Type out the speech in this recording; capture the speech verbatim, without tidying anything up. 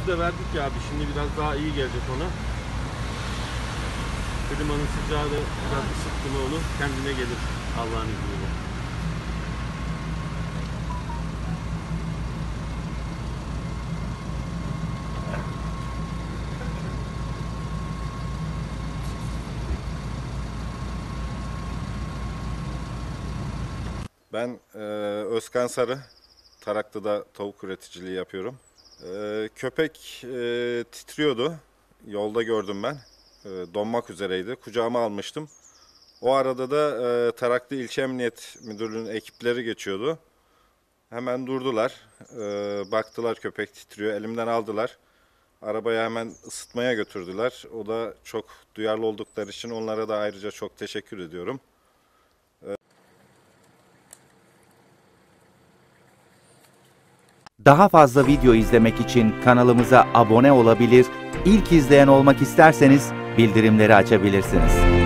de verdik ya abi. Şimdi biraz daha iyi gelecek ona. Klimanın sıcağı da biraz ısıttı mı onu kendine gelir Allah'ın izniyle. Ben e, Özkan Sarı, Taraklı'da tavuk üreticiliği yapıyorum. E, köpek e, titriyordu, yolda gördüm ben, e, donmak üzereydi, kucağıma almıştım. O arada da e, Taraklı İlçe Emniyet Müdürlüğü'nün ekipleri geçiyordu. Hemen durdular, e, baktılar köpek titriyor, elimden aldılar. Arabaya hemen ısıtmaya götürdüler. O da çok duyarlı oldukları için onlara da ayrıca çok teşekkür ediyorum. Daha fazla video izlemek için kanalımıza abone olabilir, ilk izleyen olmak isterseniz bildirimleri açabilirsiniz.